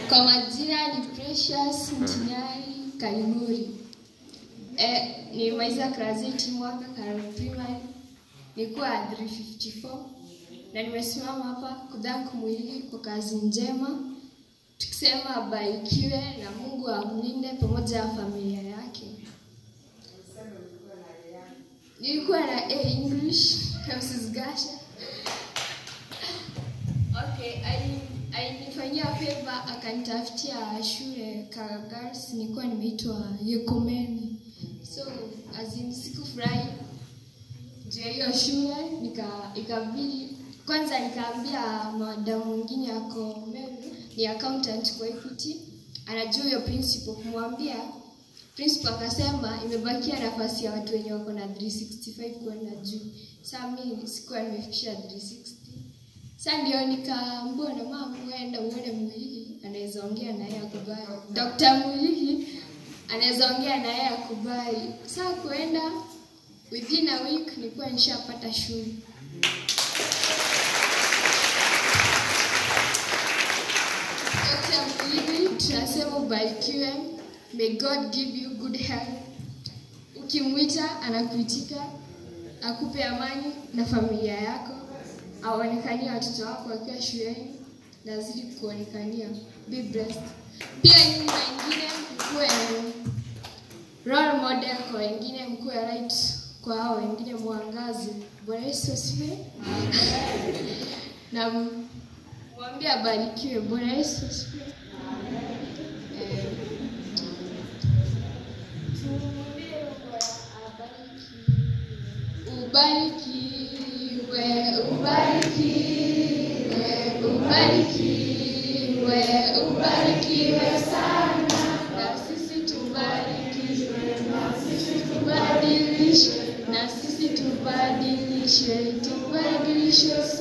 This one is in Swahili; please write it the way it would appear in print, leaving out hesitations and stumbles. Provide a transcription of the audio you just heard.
Kwa majina ni Precious Mtinyari Kalimuri. Nimemaliza class 8 mwaka Karol Primary. Nilikuwa 354 na nimesimama hapa kudhank mwili kwa kazi njema. Tukisema abarikiwe na Mungu amlinde pamoja na familia yake. Nilikuwa na A English Mrs. Gasha. Okay, alinifanyia favor akanitafutia shule Girls, nilikuwa nimeitwa Yekomeni. So sikufurahi juu ya hiyo shule, ikabidi kwanza nikaambia madam mwingine yako ni accountant kwa Equity, anajua hiyo principal, kumwambia principal akasema imebakia nafasi ya watu wenye wako na 365 kwenda juu. Sasa mimi sikuwa nimefikisha 360. Sasa ndio nikaambiwa na mama uende uone Mulihi anaweza ongea na yeye akubali. Dr. Mulihi anaweza ongea na yeye akubali. Sasa kuenda within a week nilikuwa nishapata shule. Dr. Mulihi tunasema ubarikiwe. May God give you good health. Ukimwita anakuitika, akupe amani na familia yako. Aonekania watoto wako wakiwa shuleni, nazidi kuonekania. Be blessed. Pia nyinyi wengine mkuwe role model kwa wengine, mkuwe right kwa hao wengine, mwangazi. Bwana Yesu asifiwe. Na mwambie abarikiwe. Bwana Yesu asifiwe. Ubarikiwe sana, na sisi tubadilishwe, tubadilishwe